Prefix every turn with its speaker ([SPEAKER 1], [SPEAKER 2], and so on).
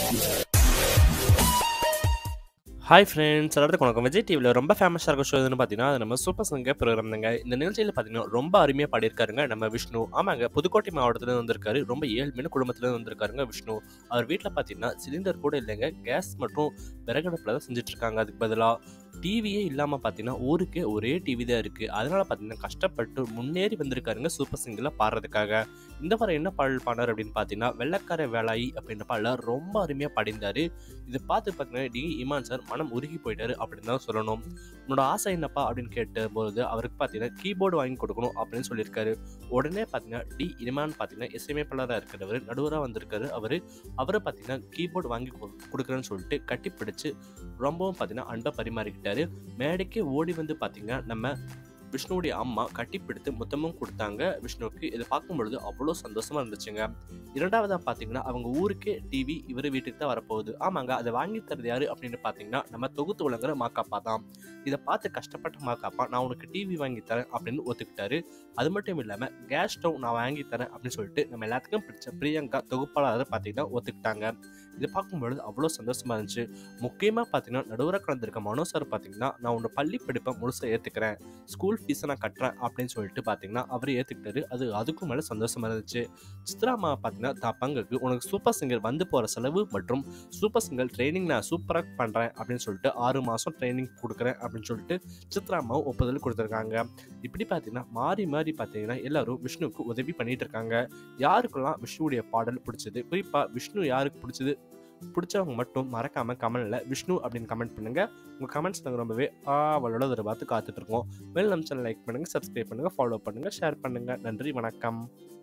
[SPEAKER 1] Hi friends, எல்லாத்துக்கும் வணக்கம். விஜய் டிவியில் ரொம்ப ஃபேமஸாக இருக்க ஷோ எதுன்னு பார்த்தீங்கன்னா, அது நம்ம சூப்பர் சிங்கர் ப்ரோக்ராம் தாங்க. இந்த நிகழ்ச்சியில் பார்த்தீங்கன்னா ரொம்ப அருமையாக பாடியிருக்காருங்க நம்ம விஷ்ணு. ஆமாங்க, புதுக்கோட்டை மாவட்டத்துலேருந்து வந்திருக்காரு. ரொம்ப ஏழ்மையான குடும்பத்துலேருந்து வந்திருக்காருங்க விஷ்ணு. அவர் வீட்டில் பார்த்தீங்கன்னா சிலிண்டர் கூட இல்லைங்க, கேஸ் மற்றும் விறகடுப்பில் தான் செஞ்சுட்டு இருக்காங்க. அதுக்கு பதிலாக டிவியே இல்லாமல் பார்த்தீங்கன்னா ஊருக்கே ஒரே டிவி தான் இருக்குது. அதனால் பார்த்தீங்கன்னா கஷ்டப்பட்டு முன்னேறி வந்திருக்காருங்க சூப்பர் சிங்கரில் பாடுறதுக்காக. இந்த வாரம் என்ன பாடல் பாடினார் அப்படின்னு பார்த்தீங்கன்னா, வெள்ளக்கார வேலாயி அப்படின்ற பாடல ரொம்ப அருமையாக பாடிந்தார். இதை பார்த்து பார்த்தீங்கன்னா இமான் சார் மனம் உருகி போயிட்டாரு அப்படின்னு தான் சொல்லணும். உன்னோட ஆசை என்னப்பா அப்படின்னு கேட்டபோது அவருக்கு பார்த்தீங்கன்னா கீபோர்டு வாங்கி கொடுக்கணும் அப்படின்னு சொல்லியிருக்காரு. உடனே பார்த்தீங்கன்னா இமான் பார்த்தீங்கன்னா இசையமைப்பாளராக இருக்கிறவர், நடுவராக வந்திருக்காரு. அவரை பார்த்தீங்கன்னா கீபோர்டு வாங்கி கொடுக்குறேன்னு சொல்லிட்டு கட்டி பிடிச்சு ரொம்பவும் பார்த்தீங்கன்னா அன்பை பரிமாறிக்கிட்டாரு. மேடைக்கு ஓடி வந்து பார்த்தீங்கன்னா நம்ம விஷ்ணுவுடைய அம்மா கட்டிப்பிடித்து முத்தமும் கொடுத்தாங்க விஷ்ணுவுக்கு. இதை பார்க்கும்பொழுது அவ்வளோ சந்தோஷமா இருந்துச்சுங்க. இரண்டாவதாக பார்த்தீங்கன்னா அவங்க ஊருக்கே டிவி இவர் வீட்டுக்கு தான் வரப்போகுது. ஆமாங்க, அதை வாங்கி தரது யாரு அப்படின்னு பார்த்தீங்கன்னா நம்ம தொகுத்து வழங்குற மாக்காப்பா தான். இதை பார்த்து கஷ்டப்பட்ட மாக்காப்பா நான் உனக்கு டிவி வாங்கி தரேன் அப்படின்னு ஒத்துக்கிட்டாரு. அது மட்டும் இல்லாமல் கேஸ் ஸ்டவ் நான் வாங்கி தரேன் அப்படின்னு சொல்லிட்டு நம்ம எல்லாத்துக்கும் பிடிச்ச பிரியங்கா தொகுப்பாளர் பார்த்தீங்கன்னா ஒத்துக்கிட்டாங்க. இதை பார்க்கும்பொழுது அவ்வளோ சந்தோஷமா இருந்துச்சு. முக்கியமாக பார்த்தீங்கன்னா நடுவராக கலந்துருக்க மனோ சார் பார்த்தீங்கன்னா நான் உன்னோட பள்ளி படிப்பை முழுசாக ஏற்றுக்கிறேன், ஸ்கூல் ஃபீஸை நான் கட்டுறேன் அப்படின்னு சொல்லிட்டு பார்த்தீங்கன்னா அவர் ஏற்றுக்கிட்டாரு. அதுக்கும் மேலே சந்தோஷமா இருந்துச்சு. சித்ராமா பார்த்தீங்கன்னா தான் பங்குக்கு உனக்கு சூப்பர் சிங்கர் வந்து போகிற செலவு மற்றும் சூப்பர் சிங்கர் ட்ரைனிங் நான் சூப்பராக பண்ணுறேன் அப்படின்னு சொல்லிட்டு 6 மாதம் ட்ரைனிங் கொடுக்குறேன் அப்படின்னு சொல்லிட்டு சித்ராமாவும் ஒப்புதல் கொடுத்துருக்காங்க. இப்படி பார்த்தீங்கன்னா மாறி மாறி பார்த்தீங்கன்னா எல்லாரும் விஷ்ணுவுக்கு உதவி பண்ணிட்டு இருக்காங்க. யாருக்கெல்லாம் விஷ்ணுவுடைய பாடல் பிடிச்சது, குறிப்பாக விஷ்ணு யாருக்கு பிடிச்சவங்க மட்டும் மறக்காம கமெண்ட்ல விஷ்ணு அப்படின்னு கமெண்ட் பண்ணுங்க. உங்க கமெண்ட்ஸ் நாங்கள் ரொம்பவே அவளோட ஒரு பார்த்து காத்துட்டு இருக்கோம். மேலும் நம்ம சேனல் லைக் பண்ணுங்க, சப்ஸ்கிரைப் பண்ணுங்க, ஃபாலோ பண்ணுங்க, ஷேர் பண்ணுங்க. நன்றி, வணக்கம்.